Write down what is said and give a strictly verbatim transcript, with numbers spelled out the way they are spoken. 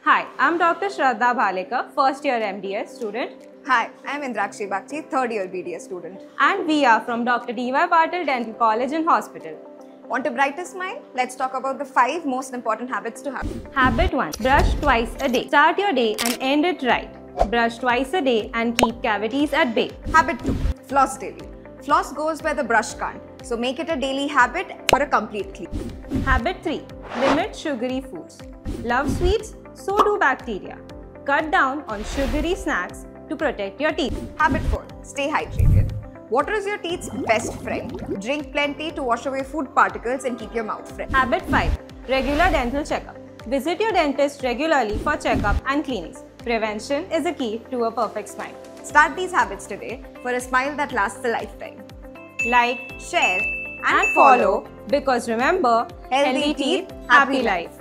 Hi, I'm Doctor Shraddha Bhalekar, first year M D S student. Hi, I'm Indrakshi Bakshi, third year B D S student. And we are from Doctor D Y Patil Dental College and Hospital. Want a brighter smile? Let's talk about the five most important habits to have. Habit one. Brush twice a day. Start your day and end it right. Brush twice a day and keep cavities at bay. Habit two. Floss daily. Floss goes where the brush can't, so make it a daily habit for a complete clean. Habit three. Limit sugary foods. Love sweets? So do bacteria. Cut down on sugary snacks to protect your teeth. Habit four. Stay hydrated. Water is your teeth's best friend. Drink plenty to wash away food particles and keep your mouth fresh. Habit five. Regular dental checkup. Visit your dentist regularly for checkup and cleanings. Prevention is a key to a perfect smile. Start these habits today for a smile that lasts a lifetime. Like, Share and follow, because remember, healthy teeth, happy life.